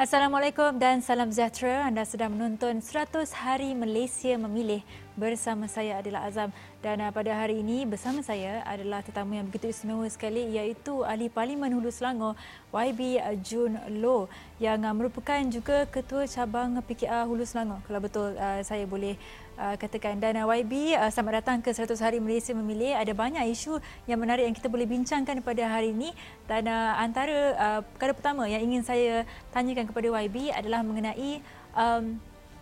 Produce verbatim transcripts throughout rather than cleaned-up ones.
Assalamualaikum dan salam sejahtera. Anda sedang menonton seratus Hari Malaysia Memilih. Bersama saya Adila Azam dan pada hari ini bersama saya adalah tetamu yang begitu istimewa sekali, iaitu Ahli Parlimen Hulu Selangor Y B Jun Loh yang merupakan juga Ketua Cabang P K R Hulu Selangor, kalau betul uh, saya boleh uh, katakan. Dan uh, Y B, uh, selamat datang ke seratus Hari Malaysia Memilih. Ada banyak isu yang menarik yang kita boleh bincangkan pada hari ini, dan uh, antara uh, perkara pertama yang ingin saya tanyakan kepada Y B adalah mengenai um,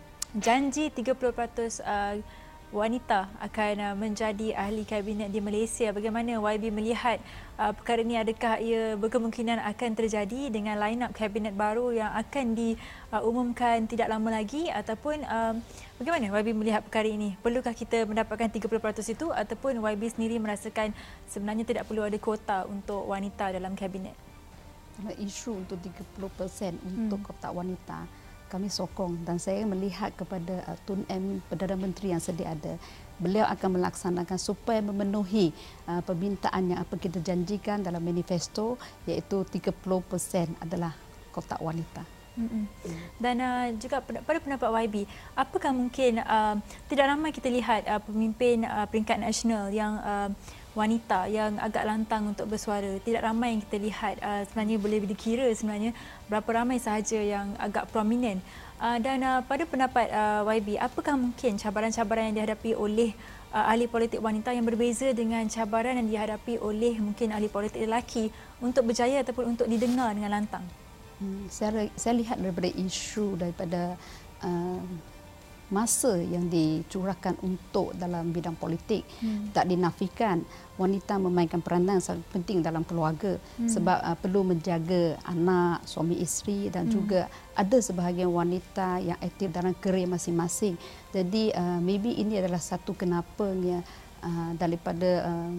janji tiga puluh peratus uh, wanita akan uh, menjadi ahli kabinet di Malaysia. Bagaimana Y B melihat uh, perkara ini? Adakah ia berkemungkinan akan terjadi dengan line-up kabinet baru yang akan diumumkan tidak lama lagi, ataupun um, bagaimana Y B melihat perkara ini? Perlukah kita mendapatkan tiga puluh peratus itu, ataupun Y B sendiri merasakan sebenarnya tidak perlu ada kuota untuk wanita dalam kabinet? Kalau isu untuk tiga puluh peratus untuk hmm. kotak wanita, kami sokong, dan saya melihat kepada uh, Tun M, Perdana Menteri yang sedia ada, beliau akan melaksanakan supaya memenuhi uh, permintaan yang apa kita janjikan dalam manifesto, iaitu tiga puluh peratus adalah kotak wanita. Mm-hmm. Dan uh, juga pada pendapat Y B, apakah mungkin uh, tidak ramai kita lihat uh, pemimpin uh, peringkat nasional yang uh, wanita yang agak lantang untuk bersuara? Tidak ramai yang kita lihat. Uh, sebenarnya boleh dikira sebenarnya berapa ramai sahaja yang agak prominent. Uh, dan uh, pada pendapat uh, Y B, apakah mungkin cabaran-cabaran yang dihadapi oleh uh, ahli politik wanita yang berbeza dengan cabaran yang dihadapi oleh mungkin ahli politik lelaki untuk berjaya ataupun untuk didengar dengan lantang? Hmm, saya, saya lihat daripada isu daripada uh, masa yang dicurahkan untuk dalam bidang politik, hmm. tak dinafikan wanita memainkan peranan sangat penting dalam keluarga, hmm. sebab uh, perlu menjaga anak, suami isteri, dan hmm. juga ada sebahagian wanita yang aktif dalam kerjaya masing-masing. Jadi uh, maybe ini adalah satu kenapanya uh, daripada uh,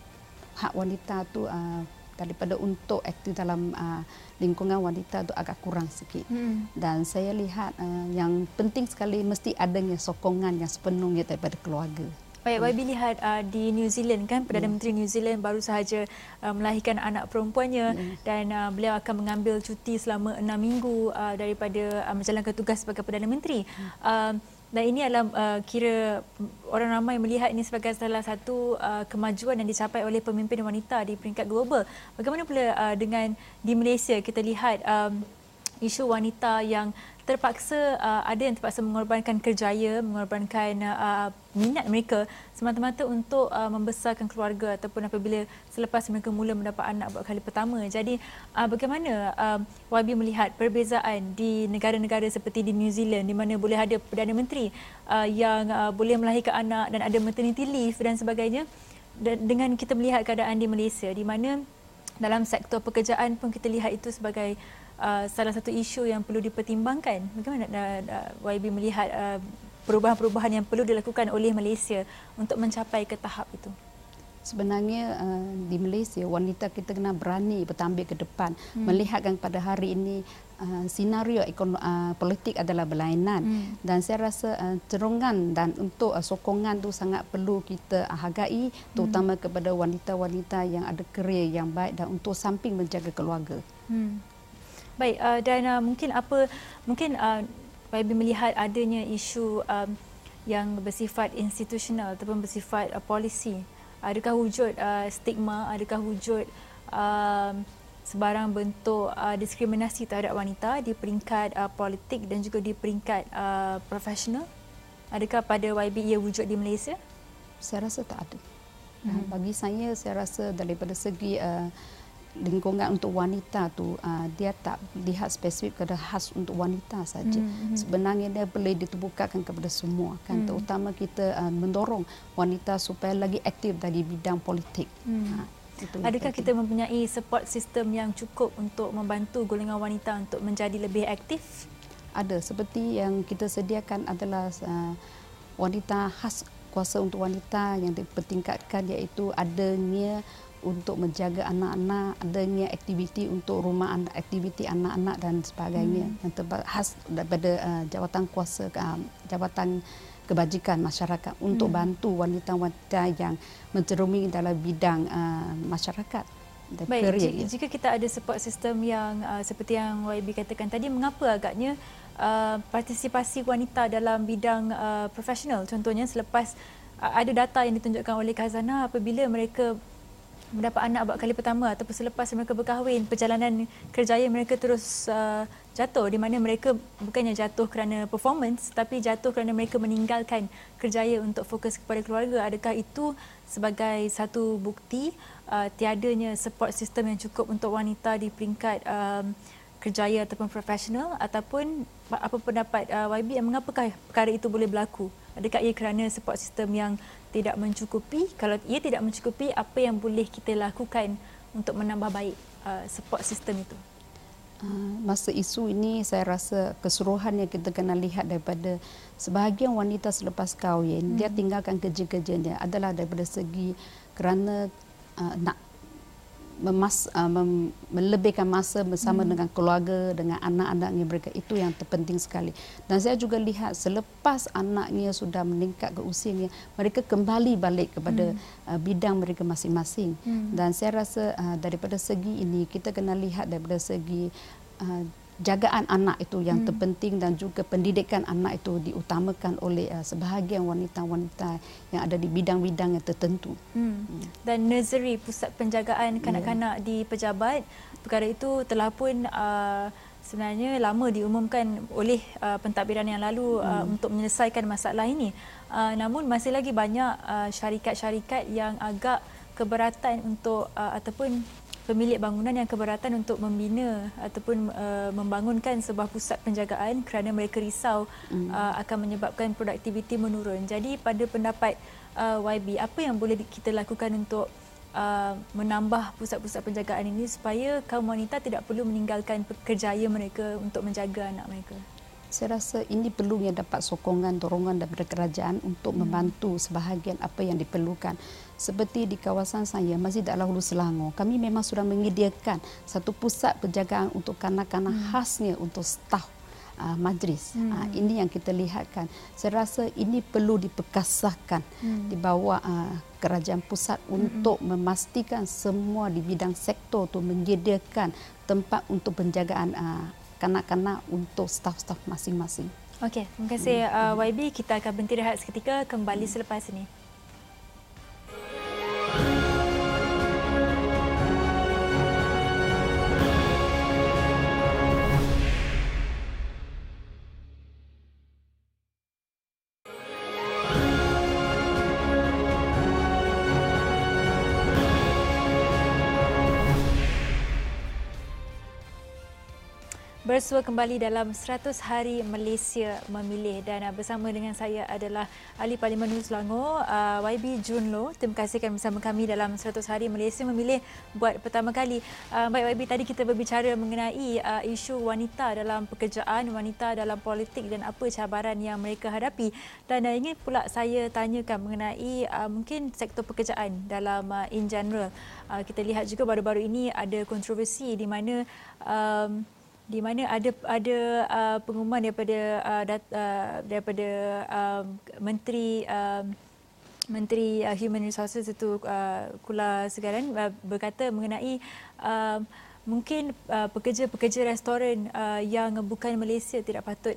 hak wanita tu uh, daripada untuk aktif dalam uh, lingkungan wanita itu agak kurang sikit. Hmm. Dan saya lihat uh, yang penting sekali mesti adanya sokongan yang sepenuhnya daripada keluarga. Baik, Y B lihat uh, di New Zealand kan, Perdana yeah. Menteri New Zealand baru sahaja uh, melahirkan anak perempuannya, yeah. dan uh, beliau akan mengambil cuti selama enam minggu uh, daripada uh, menjalankan tugas sebagai Perdana Menteri. Hmm. Uh, Dan ini adalah uh, kira orang ramai melihat ini sebagai salah satu uh, kemajuan yang dicapai oleh pemimpin wanita di peringkat global. Bagaimana pula uh, dengan di Malaysia, kita lihat um, isu wanita yang terpaksa, uh, ada yang terpaksa mengorbankan kerjaya, mengorbankan uh, minat mereka semata-mata untuk uh, membesarkan keluarga, ataupun apabila selepas mereka mula mendapat anak buat kali pertama. Jadi uh, bagaimana uh, Y B melihat perbezaan di negara-negara seperti di New Zealand, di mana boleh ada Perdana Menteri uh, yang uh, boleh melahirkan anak dan ada maternity leave dan sebagainya, dan dengan kita melihat keadaan di Malaysia, di mana dalam sektor pekerjaan pun kita lihat itu sebagai Uh, salah satu isu yang perlu dipertimbangkan. Bagaimana uh, uh, Y B melihat uh, perubahan-perubahan yang perlu dilakukan oleh Malaysia untuk mencapai ke tahap itu? Sebenarnya uh, di Malaysia, wanita kita kena berani bertambah ke depan, hmm. melihatkan pada hari ini uh, senario ekonomi, uh, politik adalah berlainan, hmm. dan saya rasa uh, cerongan dan untuk uh, sokongan tu sangat perlu kita uh, hargai, terutama hmm. kepada wanita-wanita yang ada kerjaya yang baik dan untuk samping menjaga keluarga. Hmm. Baik, uh, dan uh, mungkin apa mungkin uh, Y B melihat adanya isu um, yang bersifat institusional ataupun bersifat uh, polisi. Adakah wujud uh, stigma, adakah wujud uh, sebarang bentuk uh, diskriminasi terhadap wanita di peringkat uh, politik dan juga di peringkat uh, profesional? Adakah pada Y B ia wujud di Malaysia? Saya rasa tak ada. Hmm. Bagi saya, saya rasa daripada segi uh, lingkungan untuk wanita tu, uh, dia tak lihat spesifik kepada khas untuk wanita saja. Mm-hmm. Sebenarnya dia boleh diterbukakan kepada semua, kan. Mm. Terutama kita uh, mendorong wanita supaya lagi aktif dari bidang politik. Mm. Ha, Adakah kita mempunyai support system yang cukup untuk membantu golongan wanita untuk menjadi lebih aktif? Ada, seperti yang kita sediakan adalah uh, wanita khas kuasa untuk wanita yang dipertingkatkan, iaitu adanya untuk menjaga anak-anak, adanya aktiviti untuk rumah anak, aktiviti anak-anak dan sebagainya, hmm. yang khas daripada uh, jawatan kuasa, uh, jawatan kebajikan masyarakat untuk hmm. bantu wanita-wanita yang mencerumi dalam bidang uh, masyarakat. Baik, jika, jika kita ada support system yang uh, seperti yang Y B katakan tadi, mengapa agaknya uh, partisipasi wanita dalam bidang uh, profesional, contohnya selepas uh, ada data yang ditunjukkan oleh Khazanah, apabila mereka mendapat anak buat kali pertama ataupun selepas mereka berkahwin, perjalanan kerjaya mereka terus uh, jatuh, di mana mereka bukannya jatuh kerana performance tapi jatuh kerana mereka meninggalkan kerjaya untuk fokus kepada keluarga. Adakah itu sebagai satu bukti uh, tiadanya support system yang cukup untuk wanita di peringkat um, kerjaya ataupun profesional, ataupun apa pendapat uh, Y B, mengapakah perkara itu boleh berlaku? Adakah ia kerana support system yang tidak mencukupi? Kalau ia tidak mencukupi, apa yang boleh kita lakukan untuk menambah baik uh, support system itu? Uh, masa isu ini saya rasa keseluruhan yang kita kena lihat daripada sebahagian wanita selepas kahwin, hmm. dia tinggalkan kerja-kerjanya adalah daripada segi kerana uh, nak memas, uh, mem, melebihkan masa bersama hmm. dengan keluarga, dengan anak-anaknya mereka. Itu yang terpenting sekali. Dan saya juga lihat selepas anaknya sudah meningkat ke usianya, mereka kembali balik kepada hmm. uh, bidang mereka masing-masing. Hmm. Dan saya rasa uh, daripada segi ini kita kena lihat daripada segi uh, jagaan anak itu yang hmm. terpenting, dan juga pendidikan anak itu diutamakan oleh uh, sebahagian wanita-wanita yang ada di bidang-bidang yang tertentu. Hmm. Hmm. Dan nursery, pusat penjagaan kanak-kanak yeah. di pejabat, perkara itu telah pun uh, sebenarnya lama diumumkan oleh uh, pentadbiran yang lalu uh, hmm. untuk menyelesaikan masalah ini. Uh, namun masih lagi banyak uh, syarikat-syarikat yang agak keberatan untuk uh, ataupun pemilik bangunan yang keberatan untuk membina ataupun uh, membangunkan sebuah pusat penjagaan kerana mereka risau mm. uh, akan menyebabkan produktiviti menurun. Jadi pada pendapat uh, Y B, apa yang boleh kita lakukan untuk uh, menambah pusat-pusat penjagaan ini supaya kaum wanita tidak perlu meninggalkan kerjaya mereka untuk menjaga anak mereka? Saya rasa ini perlunya dapat sokongan, dorongan daripada kerajaan untuk hmm. membantu sebahagian apa yang diperlukan. Seperti di kawasan saya, Masjid Al-Hulu Selangor, kami memang sudah menyediakan satu pusat penjagaan untuk kanak-kanak hmm. khasnya untuk staf uh, majlis. Hmm. Uh, ini yang kita lihatkan. Saya rasa ini perlu diperkasahkan hmm. di bawah uh, kerajaan pusat hmm. untuk memastikan semua di bidang sektor itu menyediakan tempat untuk penjagaan uh, kanak-kanak untuk staf-staf masing-masing. Okey, terima kasih uh, Y B. Kita akan berhenti rehat seketika, kembali selepas ini. Bersua kembali dalam seratus Hari Malaysia Memilih, dan uh, bersama dengan saya adalah Ahli Parlimen Hulu Selangor, uh, Y B Jun Loh. Terima kasih kerana bersama kami dalam seratus Hari Malaysia Memilih buat pertama kali. Uh, baik Y B, tadi kita berbicara mengenai uh, isu wanita dalam pekerjaan, wanita dalam politik dan apa cabaran yang mereka hadapi. Dan uh, ingin pula saya tanyakan mengenai uh, mungkin sektor pekerjaan dalam uh, in general. Uh, kita lihat juga baru-baru ini ada kontroversi di mana um, di mana ada ada uh, pengumuman daripada uh, dat, uh, daripada uh, menteri uh, menteri uh, Human Resources itu uh, Kula Segaran uh, berkata mengenai uh, mungkin uh, pekerja-pekerja restoran uh, yang bukan Malaysia tidak patut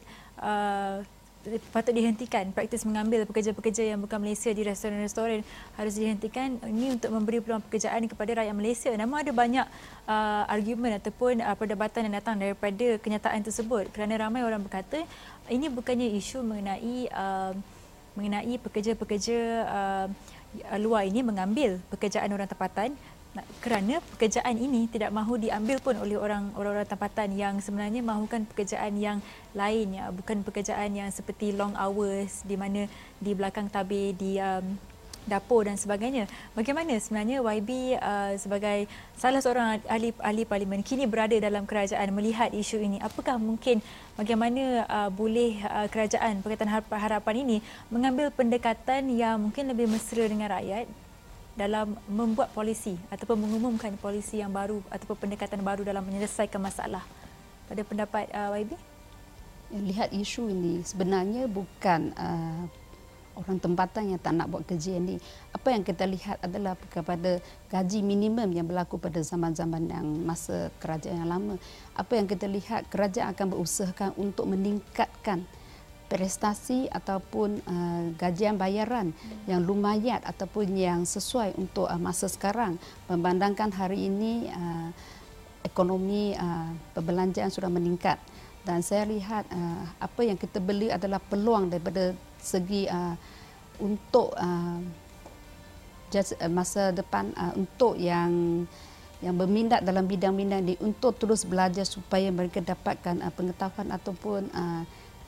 uh, patut dihentikan. Praktis mengambil pekerja-pekerja yang bukan Malaysia di restoran-restoran harus dihentikan. Ini untuk memberi peluang pekerjaan kepada rakyat Malaysia. Namun ada banyak uh, argumen ataupun uh, perdebatan yang datang daripada kenyataan tersebut, kerana ramai orang berkata ini bukannya isu mengenai uh, mengenai pekerja-pekerja uh, luar ini mengambil pekerjaan orang tempatan, kerana pekerjaan ini tidak mahu diambil pun oleh orang orang tempatan yang sebenarnya mahukan pekerjaan yang lain, ya, bukan pekerjaan yang seperti long hours di mana di belakang tabir di um, dapur dan sebagainya. Bagaimana sebenarnya Y B uh, sebagai salah seorang ahli ahli parlimen kini berada dalam kerajaan melihat isu ini? Apakah mungkin bagaimana uh, boleh uh, kerajaan Pakatan Harapan ini mengambil pendekatan yang mungkin lebih mesra dengan rakyat dalam membuat polisi ataupun mengumumkan polisi yang baru ataupun pendekatan baru dalam menyelesaikan masalah? Pada pendapat uh, Y B? Lihat isu ini sebenarnya bukan uh, orang tempatan yang tak nak buat kerja ini. Apa yang kita lihat adalah kepada gaji minimum yang berlaku pada zaman-zaman yang masa kerajaan yang lama. Apa yang kita lihat, kerajaan akan berusahakan untuk meningkatkan prestasi ataupun uh, gajian bayaran yang lumayan ataupun yang sesuai untuk uh, masa sekarang. Memandangkan hari ini uh, ekonomi uh, perbelanjaan sudah meningkat. Dan saya lihat uh, apa yang kita beli adalah peluang daripada segi uh, untuk uh, just, uh, masa depan uh, untuk yang yang berminat dalam bidang-bidang ini untuk terus belajar supaya mereka dapatkan uh, pengetahuan ataupun uh,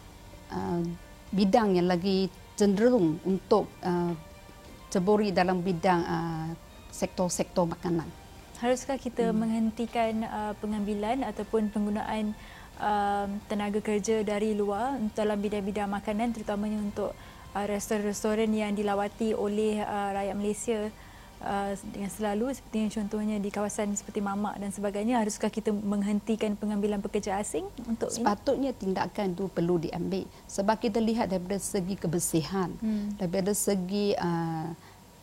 uh, bidang yang lagi cenderung untuk uh, ceburi dalam bidang uh, sektor-sektor makanan. Haruskah kita hmm. menghentikan uh, pengambilan ataupun penggunaan Um, tenaga kerja dari luar dalam bidang-bidang makanan, terutamanya untuk uh, restoran-restoran yang dilawati oleh uh, rakyat Malaysia uh, dengan selalu, seperti contohnya di kawasan seperti Mamak dan sebagainya. Haruskah kita menghentikan pengambilan pekerja asing untuk sepatutnya ini? Tindakan itu perlu diambil sebab kita lihat daripada segi kebersihan, hmm. daripada segi uh,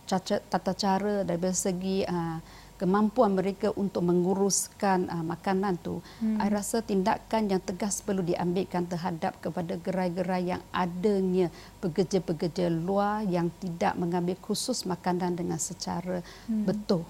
tata cara, daripada segi uh, kemampuan mereka untuk menguruskan uh, makanan tu, hmm. saya rasa tindakan yang tegas perlu diambilkan terhadap kepada gerai-gerai yang adanya pekerja-pekerja luar yang tidak mengambil khusus makanan dengan secara hmm. betul.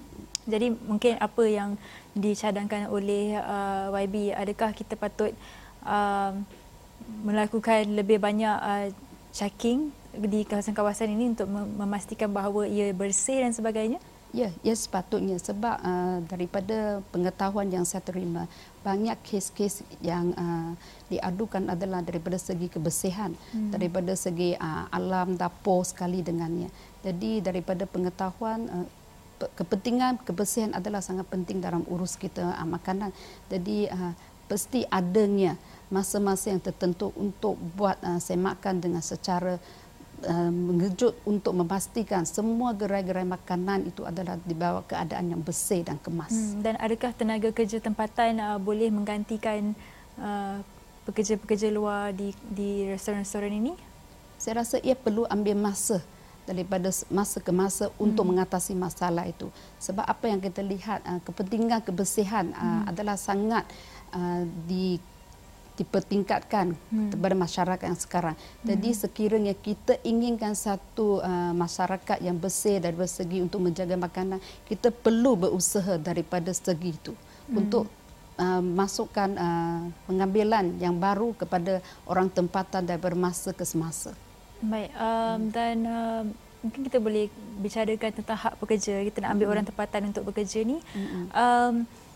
Jadi mungkin apa yang dicadangkan oleh uh, Y B, adakah kita patut uh, melakukan lebih banyak uh, checking di kawasan-kawasan ini untuk memastikan bahawa ia bersih dan sebagainya? Ya, ya sepatutnya sebab uh, daripada pengetahuan yang saya terima, banyak kes-kes yang uh, diadukan adalah daripada segi kebersihan, hmm. daripada segi uh, alam dapur sekali dengannya. Jadi daripada pengetahuan, uh, kepentingan kebersihan adalah sangat penting dalam urus kita uh, makanan. Jadi uh, pasti adanya masa-masa yang tertentu untuk buat uh, semakan dengan secara Uh, mengejut untuk memastikan semua gerai-gerai makanan itu adalah di bawah keadaan yang bersih dan kemas. Hmm, dan adakah tenaga kerja tempatan uh, boleh menggantikan uh, pekerja-pekerja luar di di restoran-restoran ini? Saya rasa ia perlu ambil masa daripada masa ke masa untuk hmm. mengatasi masalah itu. Sebab apa yang kita lihat, uh, kepentingan kebersihan uh, hmm. adalah sangat uh, di dipertingkatkan hmm. kepada masyarakat yang sekarang. Jadi hmm. sekiranya kita inginkan satu uh, masyarakat yang bersih dari segi untuk menjaga makanan, kita perlu berusaha daripada segi itu hmm. untuk uh, masukkan uh, pengambilan yang baru kepada orang tempatan daripada masa ke semasa. Baik, um, hmm. dan uh, mungkin kita boleh bicarakan tentang hak pekerja. Kita nak ambil hmm. orang tempatan untuk bekerja ni. Hmm. Um,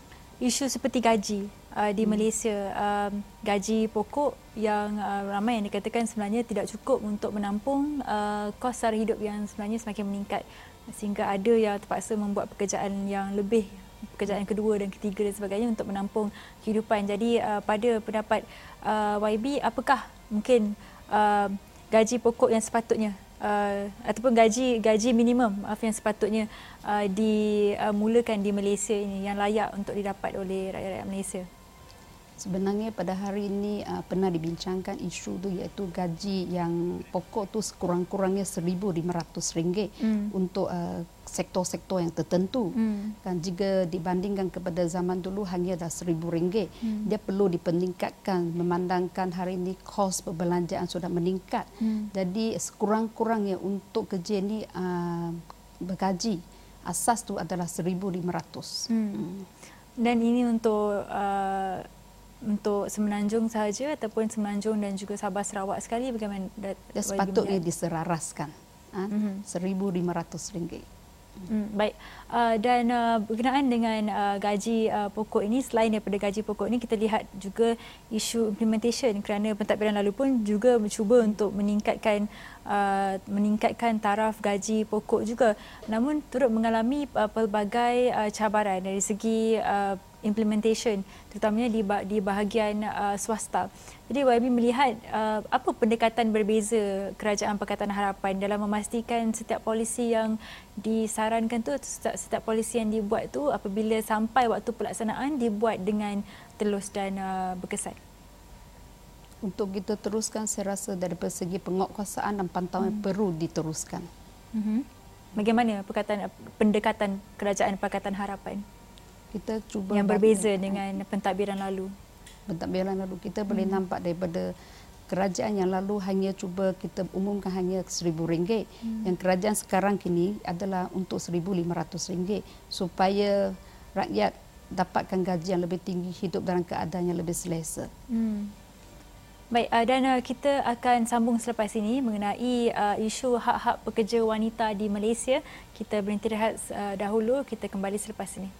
isu seperti gaji uh, di hmm. Malaysia, um, gaji pokok yang uh, ramai yang dikatakan sebenarnya tidak cukup untuk menampung uh, kos sara hidup yang sebenarnya semakin meningkat, sehingga ada yang terpaksa membuat pekerjaan yang lebih, pekerjaan kedua dan ketiga dan sebagainya untuk menampung kehidupan. Jadi uh, pada pendapat uh, Y B, apakah mungkin uh, gaji pokok yang sepatutnya Uh, ataupun gaji gaji minimum maaf yang sepatutnya uh, dimulakan di Malaysia ini yang layak untuk didapat oleh rakyat-rakyat Malaysia? Sebenarnya pada hari ini uh, pernah dibincangkan isu tu, iaitu gaji yang pokok tu sekurang-kurangnya seribu lima ratus ringgit mm. untuk uh, sektor-sektor yang tertentu. Mm. Kan jika dibandingkan kepada zaman dulu hanya dah seribu ringgit, mm. dia perlu dipeningkatkan memandangkan hari ini kos perbelanjaan sudah meningkat. Mm. Jadi sekurang-kurangnya untuk kerja ini uh, bergaji asas tu adalah seribu lima ratus. Mm. Mm. Dan ini untuk uh, untuk Semenanjung sahaja ataupun Semenanjung dan juga Sabah Sarawak sekali, bagaimana? Dia sepatutnya diseraraskan ha? mm-hmm. seribu lima ratus ringgit. Hmm, baik, uh, dan uh, berkenaan dengan uh, gaji uh, pokok ini, selain daripada gaji pokok ini, kita lihat juga isu implementation, kerana pentadbiran lalu pun juga mencuba untuk meningkatkan uh, meningkatkan taraf gaji pokok juga, namun turut mengalami uh, pelbagai uh, cabaran dari segi uh, implementation, terutamanya di di bahagian uh, swasta. Jadi Y B melihat uh, apa pendekatan berbeza Kerajaan Pakatan Harapan dalam memastikan setiap polisi yang disarankan tu, setiap, setiap polisi yang dibuat tu apabila sampai waktu pelaksanaan dibuat dengan telus dan uh, berkesan. untuk kita teruskan, saya rasa dari segi penguatkuasaan dan pantauan hmm. perlu diteruskan. Mm-hmm. Bagaimana perkataan pendekatan Kerajaan Pakatan Harapan? Kita cuba yang berbeza dengan pentadbiran lalu. Pentadbiran lalu kita hmm. boleh nampak daripada kerajaan yang lalu hanya cuba kita umumkan hanya seribu ringgit. Hmm. Yang kerajaan sekarang kini adalah untuk seribu lima ratus ringgit supaya rakyat dapatkan gaji yang lebih tinggi, hidup dalam keadaan yang lebih selesa. Hmm. Baik, dan kita akan sambung selepas ini mengenai uh, isu hak-hak pekerja wanita di Malaysia. Kita berhenti rehat uh, dahulu, kita kembali selepas ini.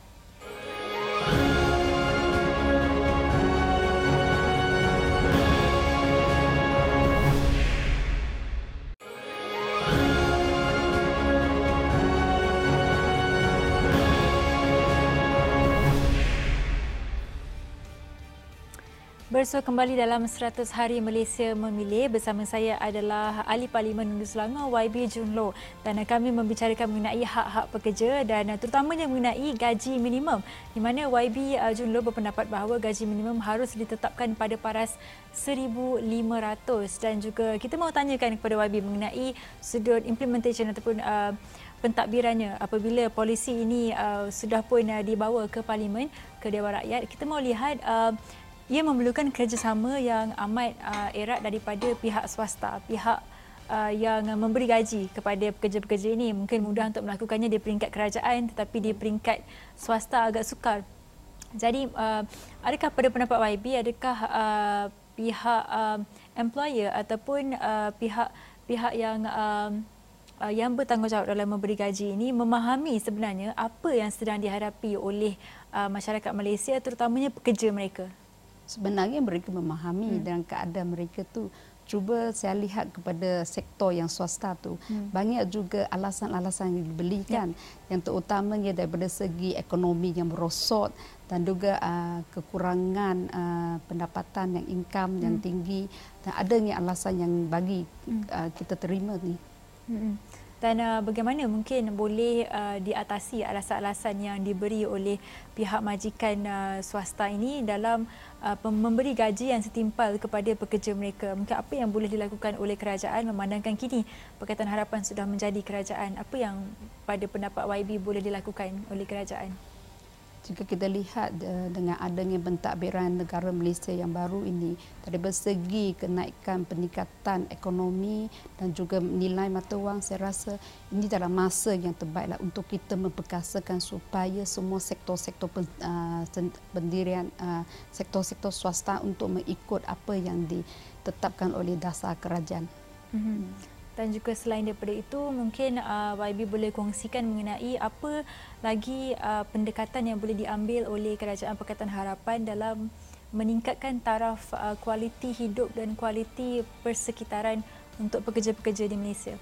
Bersua kembali dalam seratus Hari Malaysia Memilih. Bersama saya adalah Ahli Parlimen Negeri Selangor Y B Jun Loh, dan kami membicarakan mengenai hak-hak pekerja dan terutamanya mengenai gaji minimum, di mana Y B Jun Loh berpendapat bahawa gaji minimum harus ditetapkan pada paras seribu lima ratus, dan juga kita mahu tanyakan kepada Y B mengenai sudut implementation ataupun uh, pentadbirannya apabila polisi ini uh, sudah pun uh, dibawa ke Parlimen, ke Dewan Rakyat. Kita mahu lihat uh, ia memerlukan kerjasama yang amat uh, erat daripada pihak swasta, pihak uh, yang memberi gaji kepada pekerja-pekerja ini. Mungkin mudah untuk melakukannya di peringkat kerajaan, tetapi di peringkat swasta agak sukar. Jadi, uh, adakah pada pendapat Y B, adakah uh, pihak uh, employer ataupun uh, pihak pihak yang uh, uh, yang bertanggungjawab dalam memberi gaji ini memahami sebenarnya apa yang sedang dihadapi oleh uh, masyarakat Malaysia, terutamanya pekerja mereka? Sebenarnya mereka memahami hmm. dan keadaan mereka tu. Cuba saya lihat kepada sektor yang swasta tu, hmm. banyak juga alasan-alasan yang dibelikan, ya. yang terutamanya daripada segi ekonomi yang merosot dan juga uh, kekurangan uh, pendapatan yang income hmm. yang tinggi, dan adanya alasan yang bagi hmm. uh, kita terima ni. Hmm. Dan uh, bagaimana mungkin boleh uh, diatasi alasan-alasan yang diberi oleh pihak majikan uh, swasta ini dalam uh, memberi gaji yang setimpal kepada pekerja mereka? Mungkin apa yang boleh dilakukan oleh kerajaan memandangkan kini Pakatan Harapan sudah menjadi kerajaan? Apa yang pada pendapat Y B boleh dilakukan oleh kerajaan? Jika kita lihat uh, dengan adanya pentadbiran negara Malaysia yang baru ini, dari segi kenaikan peningkatan ekonomi dan juga nilai mata wang, saya rasa ini adalah masa yang terbaiklah untuk kita memperkasakan supaya semua sektor-sektor uh, pendirian uh, sektor-sektor swasta untuk mengikut apa yang ditetapkan oleh dasar kerajaan. Mm-hmm. Dan juga selain daripada itu, mungkin uh, Y B boleh kongsikan mengenai apa lagi uh, pendekatan yang boleh diambil oleh Kerajaan Pakatan Harapan dalam meningkatkan taraf uh, kualiti hidup dan kualiti persekitaran untuk pekerja-pekerja di Malaysia.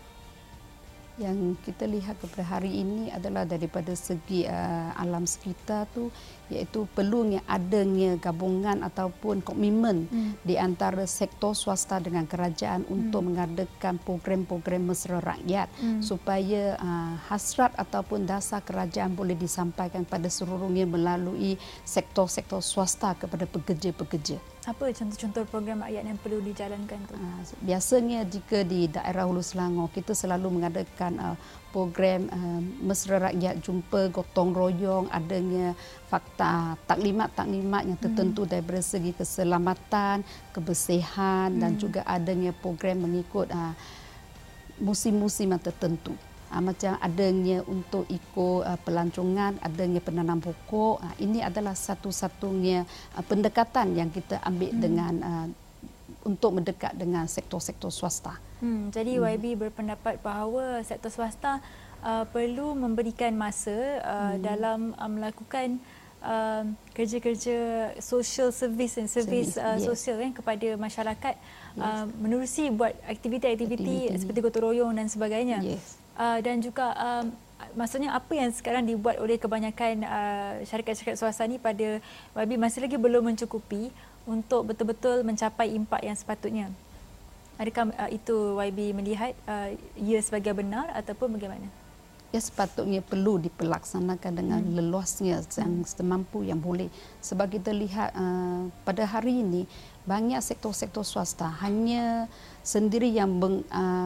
Yang kita lihat kepada hari ini adalah daripada segi uh, alam sekitar tu, iaitu perlunya adanya gabungan ataupun komitmen hmm. di antara sektor swasta dengan kerajaan hmm. untuk mengadakan program-program mesra rakyat hmm. supaya uh, hasrat ataupun dasar kerajaan boleh disampaikan pada seluruhnya melalui sektor-sektor swasta kepada pekerja-pekerja. Apa contoh-contoh program rakyat yang perlu dijalankan tu? Biasanya jika di daerah Hulu Selangor, kita selalu mengadakan uh, program uh, mesra rakyat, jumpa gotong royong, adanya fakta taklimat-taklimat yang tertentu hmm. daripada segi keselamatan, kebersihan hmm. dan juga adanya program mengikut uh, musim-musim yang tertentu. Uh, macam adanya untuk ikut uh, pelancongan, adanya penanam pokok. Uh, ini adalah satu-satunya uh, pendekatan yang kita ambil hmm. dengan uh, untuk mendekat dengan sektor-sektor swasta. Hmm, jadi hmm. Y B berpendapat bahawa sektor swasta uh, perlu memberikan masa uh, hmm. dalam uh, melakukan uh, kerja-kerja social service dan servis uh, yes. sosial kan, kepada masyarakat, yes. uh, menerusi buat aktiviti-aktiviti seperti gotong royong dan sebagainya. Yes. Uh, dan juga um, maksudnya apa yang sekarang dibuat oleh kebanyakan uh, syarikat-syarikat swasta ni pada Y B masih lagi belum mencukupi untuk betul-betul mencapai impak yang sepatutnya. Adakah uh, itu Y B melihat uh, ia sebagai benar ataupun bagaimana? Ya, sepatutnya perlu diperlaksanakan dengan hmm. leluasnya yang semampu yang boleh. Sebab kita lihat uh, pada hari ini banyak sektor-sektor swasta hanya sendiri yang meng, uh,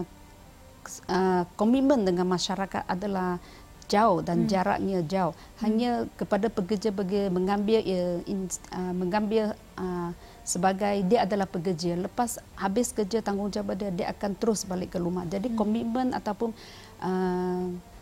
uh, komitmen dengan masyarakat adalah jauh dan hmm. jaraknya jauh. Hanya hmm. kepada pekerja-pekerja mengambil uh, in, uh, mengambil uh, sebagai dia adalah pekerja. Lepas habis kerja tanggungjawab dia, dia akan terus balik ke rumah. Jadi hmm. komitmen ataupun uh,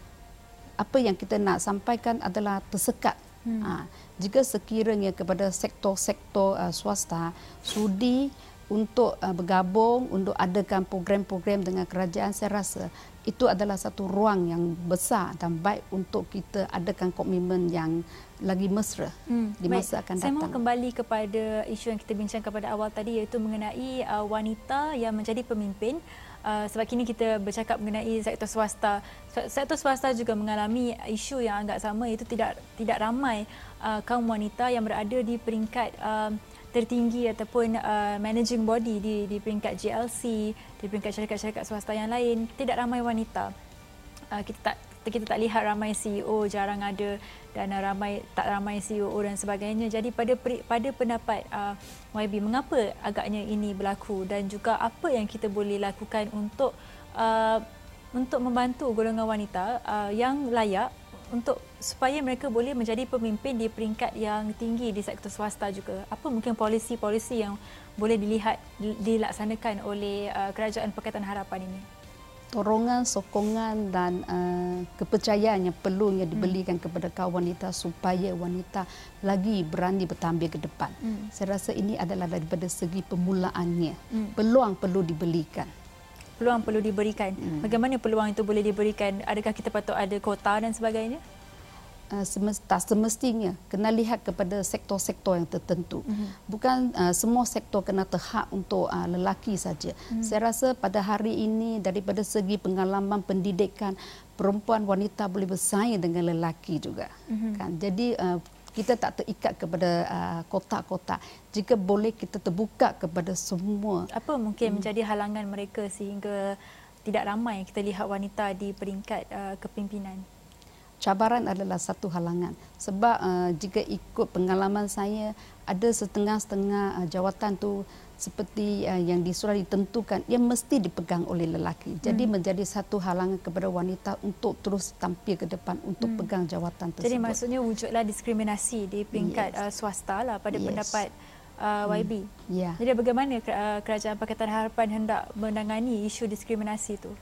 apa yang kita nak sampaikan adalah tersekat. Hmm. Ha, jika sekiranya kepada sektor-sektor uh, swasta sudi untuk uh, bergabung untuk adakan program-program dengan kerajaan, saya rasa itu adalah satu ruang yang besar dan baik untuk kita adakan komitmen yang lagi mesra hmm, di masa baik. akan datang. Saya mahu kembali kepada isu yang kita bincangkan pada awal tadi, iaitu mengenai uh, wanita yang menjadi pemimpin. Uh, sebab kini kita bercakap mengenai sektor swasta. Sektor swasta juga mengalami isu yang agak sama, iaitu tidak tidak ramai uh, kaum wanita yang berada di peringkat uh, tertinggi ataupun uh, managing body di di peringkat J L C, di peringkat syarikat-syarikat swasta yang lain. Tidak ramai wanita. Uh, kita tak kita tak lihat ramai C E O, jarang ada, dan uh, ramai tak ramai C E O dan sebagainya. Jadi pada pada pendapat uh, Y B, mengapa agaknya ini berlaku dan juga apa yang kita boleh lakukan untuk uh, untuk membantu golongan wanita uh, yang layak untuk supaya mereka boleh menjadi pemimpin di peringkat yang tinggi di sektor swasta juga. Apa mungkin polisi-polisi yang boleh dilihat dilaksanakan oleh uh, Kerajaan Pakatan Harapan ini? Dorongan, sokongan dan uh, kepercayaan yang perlunya diberikan hmm. kepada kaum wanita supaya wanita lagi berani bertampil ke depan. Hmm. Saya rasa ini adalah daripada segi permulaannya. Hmm. Peluang perlu diberikan. Peluang perlu diberikan. Hmm. Bagaimana peluang itu boleh diberikan? Adakah kita patut ada kota dan sebagainya? Uh, semesta, semestinya kena lihat kepada sektor-sektor yang tertentu. Mm-hmm. Bukan uh, semua sektor kena terhad untuk uh, lelaki saja. Mm-hmm. Saya rasa pada hari ini daripada segi pengalaman pendidikan, perempuan wanita boleh bersaing dengan lelaki juga. Mm-hmm. Kan? Jadi uh, kita tak terikat kepada uh, kotak-kotak. Jika boleh kita terbuka kepada semua. Apa mungkin mm. menjadi halangan mereka sehingga tidak ramai kita lihat wanita di peringkat uh, kepimpinan? Cabaran adalah satu halangan sebab uh, jika ikut pengalaman saya ada setengah-setengah uh, jawatan tu seperti uh, yang sudah ditentukan yang mesti dipegang oleh lelaki. Jadi hmm. menjadi satu halangan kepada wanita untuk terus tampil ke depan untuk hmm. pegang jawatan tersebut. Jadi maksudnya wujudlah diskriminasi di peringkat yes. uh, swasta lah pada yes. pendapat uh, Y B. Hmm. Yeah. Jadi bagaimana uh, Kerajaan Pakatan Harapan hendak menangani isu diskriminasi itu?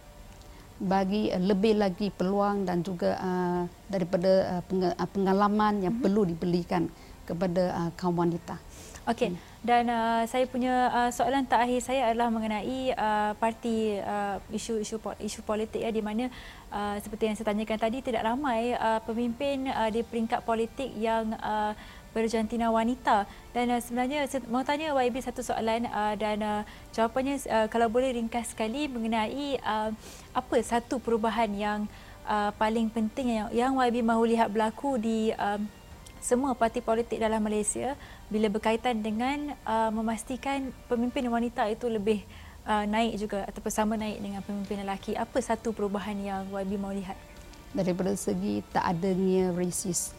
Bagi uh, lebih lagi peluang dan juga uh, daripada uh, pengalaman yang mm-hmm. perlu diberikan kepada uh, kaum wanita. Okey, hmm. dan uh, saya punya uh, soalan terakhir saya adalah mengenai uh, parti uh, isu-isu isu politik ya, di mana uh, seperti yang saya tanyakan tadi tidak ramai uh, pemimpin uh, di peringkat politik yang uh, berjantina wanita. Dan uh, sebenarnya saya mahu tanya Y B satu soalan uh, dan uh, jawapannya uh, kalau boleh ringkas sekali mengenai uh, apa satu perubahan yang uh, paling penting yang, yang Y B mahu lihat berlaku di uh, semua parti politik dalam Malaysia bila berkaitan dengan uh, memastikan pemimpin wanita itu lebih uh, naik juga ataupun sama naik dengan pemimpin lelaki. Apa satu perubahan yang Y B mahu lihat? Daripada segi tak adanya rasis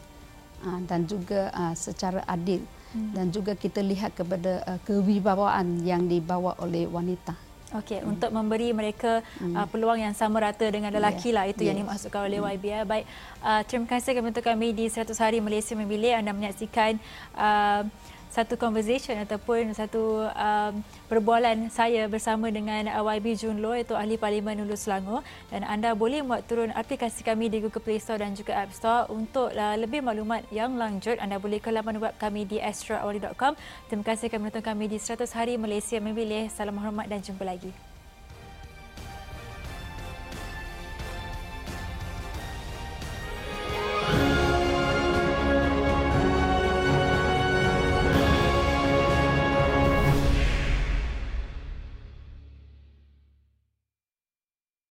dan juga uh, secara adil hmm. dan juga kita lihat kepada uh, kewibawaan yang dibawa oleh wanita. Okey, hmm. untuk memberi mereka hmm. uh, peluang yang sama rata dengan lelaki yeah. lah, itu yes. yang dimaksudkan oleh hmm. Y B. Ya. Baik, uh, terima kasih kepada kami di seratus Hari Malaysia Memilih. Anda menyaksikan uh, satu conversation ataupun satu um, perbualan saya bersama dengan Y B Jun Loh, iaitu Ahli Parlimen Hulu Selangor, dan anda boleh buat turun aplikasi kami di Google Play Store dan juga App Store. Untuk uh, lebih maklumat yang lanjut, anda boleh ke laman web kami di extraordinary dot com. Terima kasih kerana menonton kami di seratus Hari Malaysia Memilih. Salam hormat dan jumpa lagi.